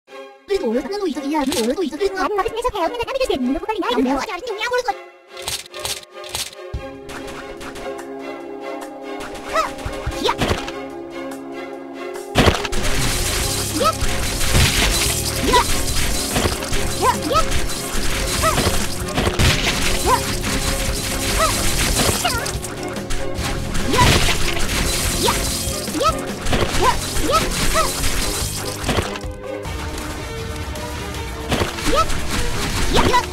그래도 오늘 사는 거 있어. 이야, 너 오늘도 있어. 그래도 아니 나도 그래서 배우면 남이 될때 있는 거보다 나이 내가 아직 안 용량 걸었어. 야! 야! 야! 야! 야! 야! 야! 야! 야! 야! 야! 야! 야!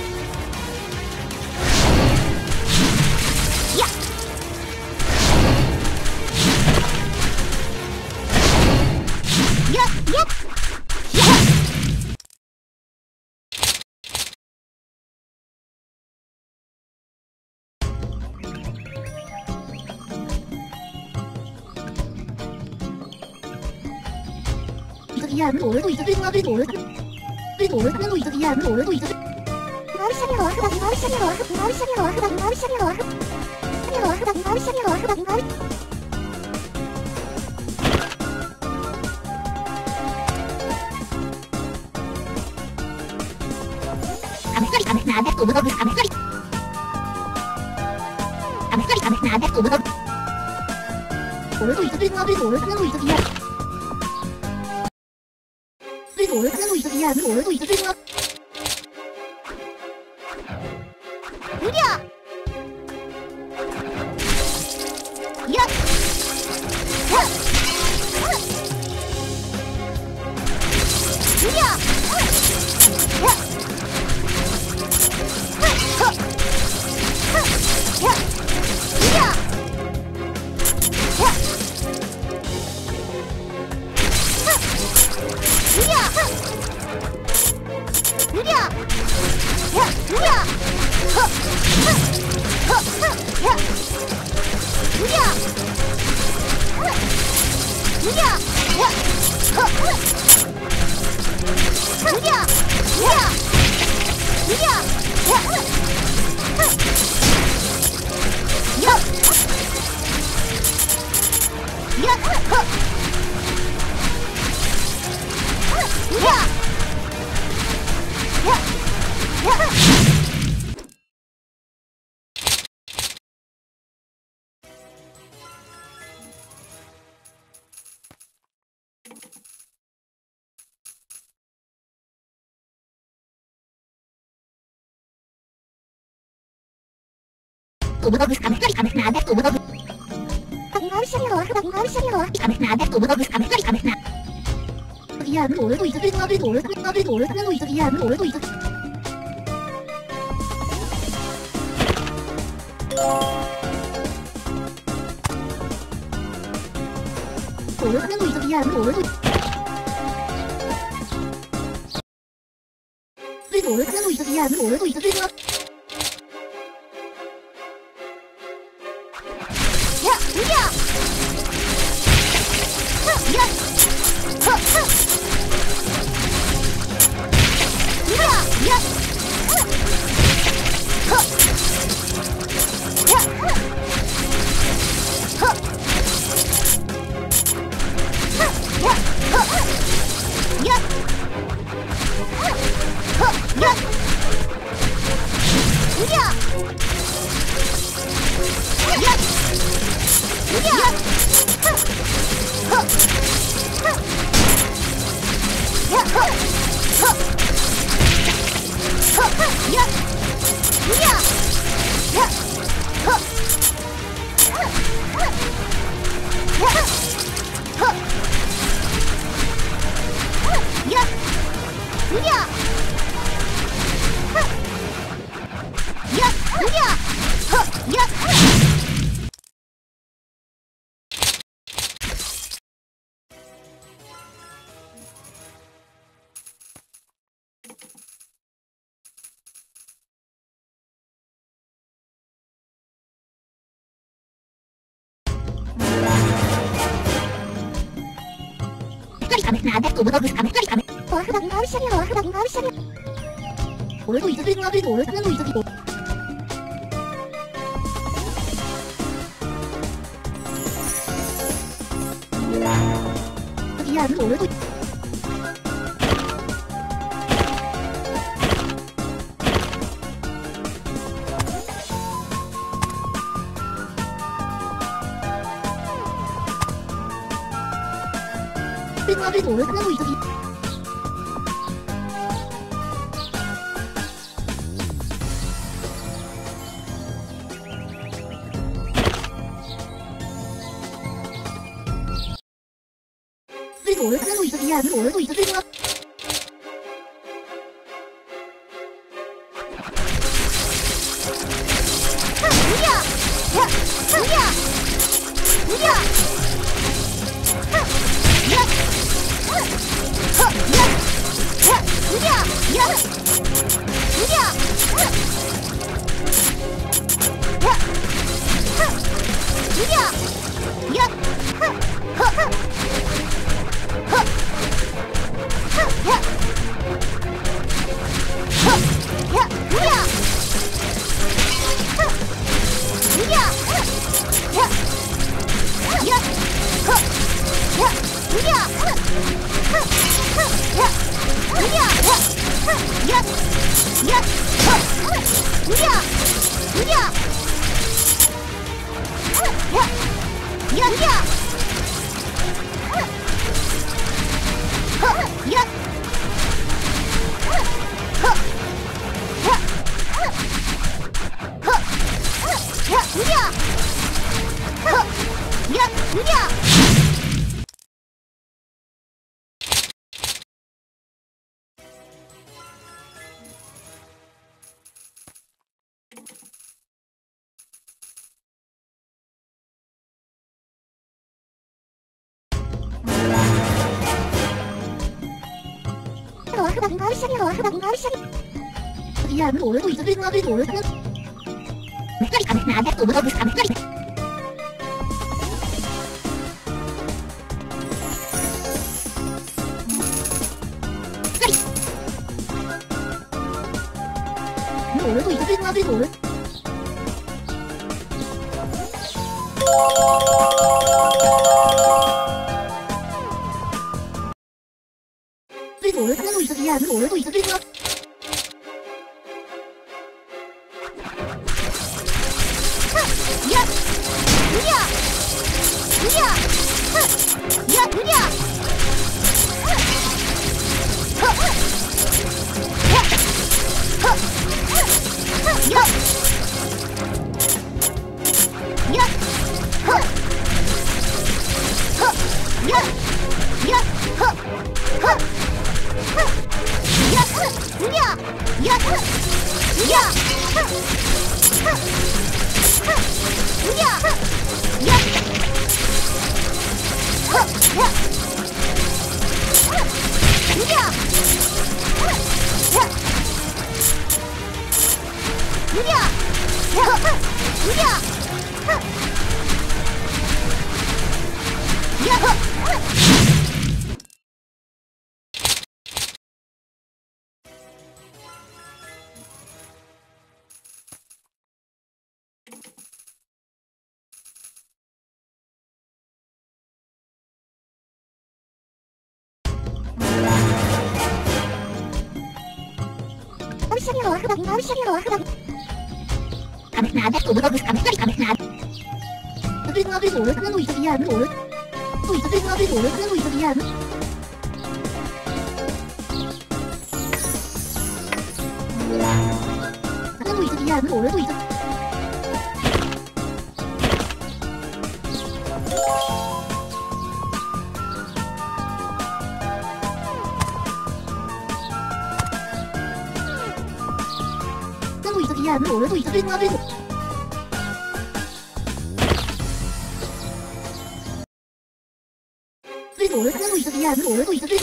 이야, 너 오늘도 있어. 그래도 오늘 사는 거 있어. 이야, 너 오늘도 있어. 감사리 나한테 또 묻어. 감사리 나한테 또 묻어. 오늘도 있어. 그래도 오늘 사는 거 있어. 이야. 그래도 오늘 사는 거 있어. 이야, 너 오늘도 있어. 그래도 느려! 야! 야! 느려! 야! 야! 느려! 야! 느려! 느려! 야! 느려! 야! 느려! 느려! 야! 느려! 느려! 느려! 야! 야! 또 묻어. 감사리 나한테 또 묻어. 나한테 또 묻어. 감사리 나. 이야, 너 오늘도 있어. 그래도 오늘 사는 거 있어. 이야, 너 오늘도 있어. 오늘 사는 거 있어. 이야, 너 오늘도 그래도 오늘 사는 거 있어. 이야, 너 오늘도 있어. 그래도 야! 느려! 야! 느려! 야! 나한테 또 묻어. 감사리 오늘도 있어. 그래도 오늘 사는 거 있어. 이야, 너 오늘도 그래도 오래 끝나고 있어. 그래도 오래 끝나고 있어. 야, 그래도 오래도 있어. 그래도 야, 그래도 오래도 있어. 그래도 오래 끝나고 색깔이 가면 안 돼. 또 뭐가 무슨 색깔이 오래도 있어. 그래도 오래 그래도 오래 끝나고 있어. 야, 그래도 오래도 있어. 그래도 그래도 오래 끝나고 있어. 야, 그래도 오래 또 있어. 그래도 오래 끝나고 있어. 야, 끝나고 있어. 야, 그래도 오래도 있어. 끝나고 있어. 야, 그래도 오래도 있어. 그래도 오래 끝나고 있어. 야, 그래도 오래도 있어.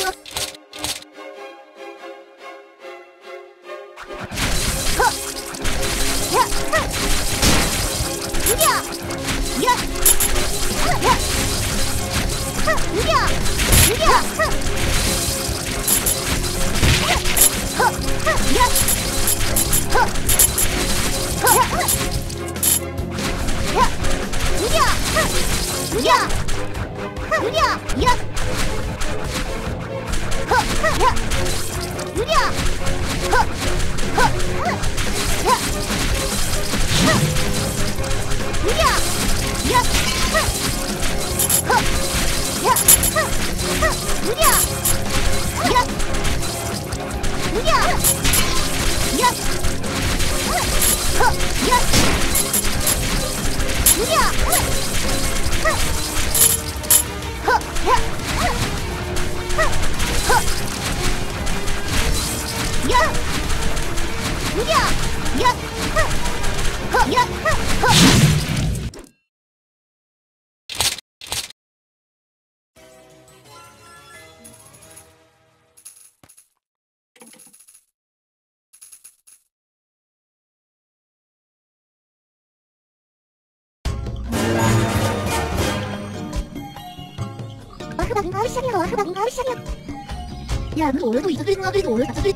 으랴! 바로 시작이야. 바로 시작이야. 야, 너 오늘도 있어. 그래도 오늘도 그래.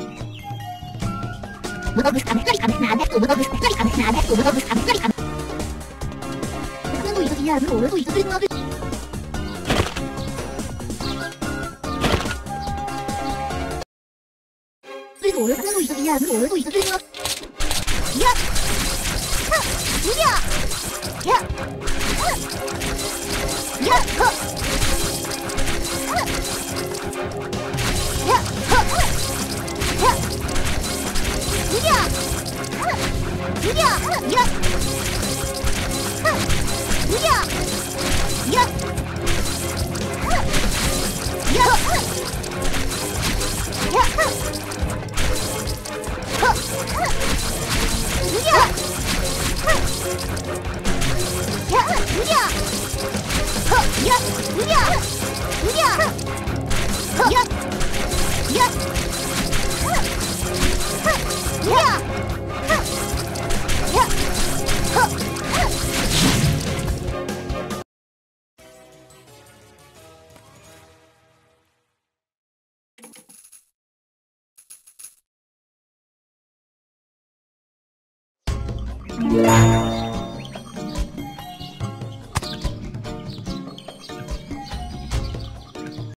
뭐가 그 감까지 감나 안 했고 뭐가 그 감까지 감나 안 했고 뭐가 그 감까지 감. 그래도 있어. 야, 너 오늘도 있어. 그래도 오늘도 있어. 야, 너 오늘도 있어. 그래도 야! 누구야? 야! 야! 야.